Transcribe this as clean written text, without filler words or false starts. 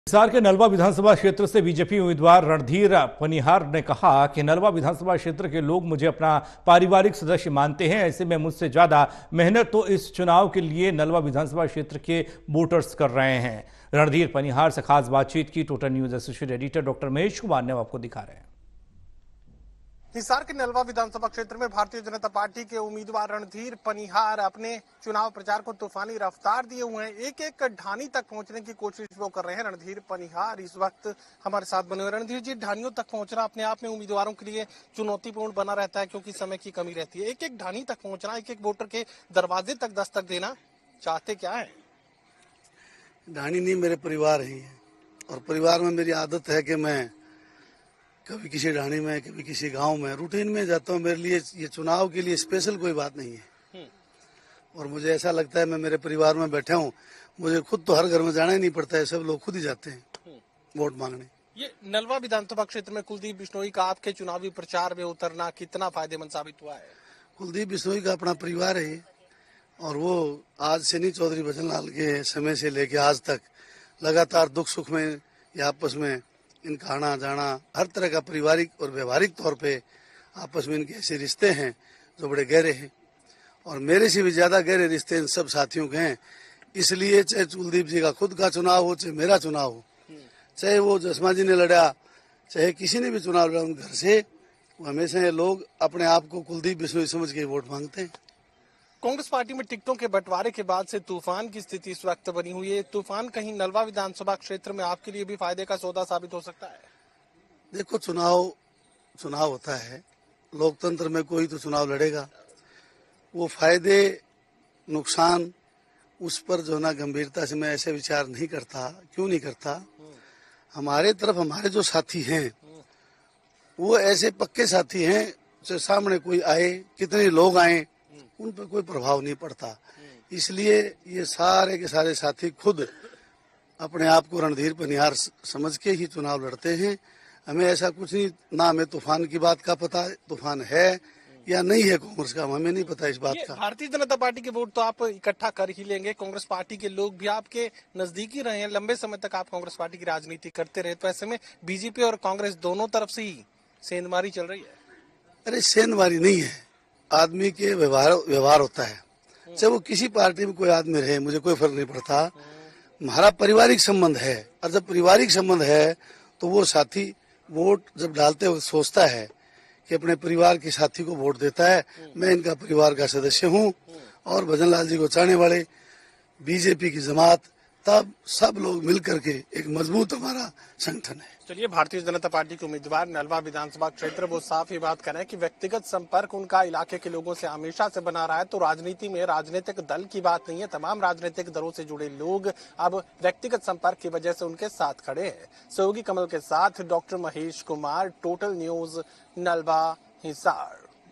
हिसार के नलवा विधानसभा क्षेत्र से बीजेपी उम्मीदवार रणधीर पनिहार ने कहा कि नलवा विधानसभा क्षेत्र के लोग मुझे अपना पारिवारिक सदस्य मानते हैं। ऐसे में मुझसे ज्यादा मेहनत तो इस चुनाव के लिए नलवा विधानसभा क्षेत्र के वोटर्स कर रहे हैं। रणधीर पनिहार से खास बातचीत की total news associate editor doctor Mahesh Kumar ने आपको दिखा रहे हैं। हिसार के नलवा विधानसभा क्षेत्र में भारतीय जनता पार्टी के उम्मीदवार रणधीर पनिहार अपने चुनाव प्रचार को तूफानी रफ्तार दिए हुए हैं। एक एक ढानी तक पहुंचने की कोशिश वो कर रहे हैं। रणधीर पनिहार इस वक्त हमारे साथ बने हुए। रणधीर जी, ढानियों तक पहुंचना अपने आप में उम्मीदवारों के लिए चुनौतीपूर्ण बना रहता है क्योंकि समय की कमी रहती है। एक एक ढानी तक पहुंचना, एक एक वोटर के दरवाजे तक दस्तक देना, चाहते क्या है? ढानी नहीं, मेरे परिवार ही है और परिवार में मेरी आदत है कि मैं कभी किसी ढाणी में, कभी किसी गांव में रूटीन में जाता हूं। मेरे लिए ये चुनाव के लिए स्पेशल कोई बात नहीं है और मुझे ऐसा लगता है मैं मेरे परिवार में बैठा हूं, मुझे खुद तो हर घर में जाना ही नहीं पड़ता है, सब लोग खुद ही जाते हैं वोट मांगने। ये नलवा विधानसभा क्षेत्र में कुलदीप बिश्नोई का आपके चुनावी प्रचार में उतरना कितना फायदेमंद साबित हुआ है? कुलदीप बिश्नोई का अपना परिवार है और वो आज से नहीं, चौधरी भजनलाल के समय से लेके आज तक लगातार दुख सुख में या आपस में इनका आना जाना, हर तरह का पारिवारिक और व्यवहारिक तौर पे आपस में इनके ऐसे रिश्ते हैं जो बड़े गहरे हैं और मेरे से भी ज्यादा गहरे रिश्ते इन सब साथियों के हैं। इसलिए चाहे कुलदीप जी का खुद का चुनाव हो, चाहे मेरा चुनाव हो, चाहे वो जसमा जी ने लड़ा, चाहे किसी ने भी चुनाव लड़ा, उन घर से हमेशा ये लोग अपने आप को कुलदीप बिश्नोई समझ के वोट मांगते हैं। कांग्रेस पार्टी में टिकटों के बंटवारे के बाद से तूफान की स्थिति इस वक्त बनी हुई है। तूफान कहीं नलवा विधानसभा क्षेत्र में आपके लिए भी फायदे का सौदा साबित हो सकता है? देखो, चुनाव होता है, लोकतंत्र में कोई तो चुनाव लड़ेगा, वो फायदे नुकसान उस पर जो ना गंभीरता से मैं ऐसे विचार नहीं करता। क्यों नहीं करता? हमारे तरफ हमारे जो साथी हैं वो ऐसे पक्के साथी हैं, जो सामने कोई आए, कितने लोग आए, उन पर कोई प्रभाव नहीं पड़ता। इसलिए ये सारे के सारे साथी खुद अपने आप को रणधीर पनिहार समझ के ही चुनाव लड़ते हैं। हमें ऐसा कुछ नहीं, ना हमें तूफान की बात का पता, तूफान है या नहीं है कांग्रेस का, हमें नहीं पता इस बात का। भारतीय जनता पार्टी के वोट तो आप इकट्ठा कर ही लेंगे। कांग्रेस पार्टी के लोग भी आपके नजदीकी रहे हैं, लंबे समय तक आप कांग्रेस पार्टी की राजनीति करते रहे, तो ऐसे में बीजेपी और कांग्रेस दोनों तरफ से ही सेंधमारी चल रही है। अरे सेंधमारी नहीं है, आदमी के व्यवहार होता है, चाहे वो किसी पार्टी में कोई आदमी रहे, मुझे कोई फर्क नहीं पड़ता। हमारा पारिवारिक संबंध है और जब पारिवारिक संबंध है तो वो साथी वोट जब डालते हुए सोचता है कि अपने परिवार के साथी को वोट देता है। मैं इनका परिवार का सदस्य हूँ और भजनलाल जी को चाहने वाले बीजेपी की जमात, तब सब लोग मिलकर के एक मजबूत हमारा संगठन है। चलिए, भारतीय जनता पार्टी के उम्मीदवार नलवा विधानसभा क्षेत्र वो साफ ही बात कर रहे हैं कि व्यक्तिगत संपर्क उनका इलाके के लोगों से हमेशा से बना रहा है। तो राजनीति में राजनीतिक दल की बात नहीं है, तमाम राजनीतिक दलों से जुड़े लोग अब व्यक्तिगत संपर्क की वजह से उनके साथ खड़े हैं। सहयोगी कमल के साथ doctor Mahesh Kumar, total news, Nalwa, Hisar.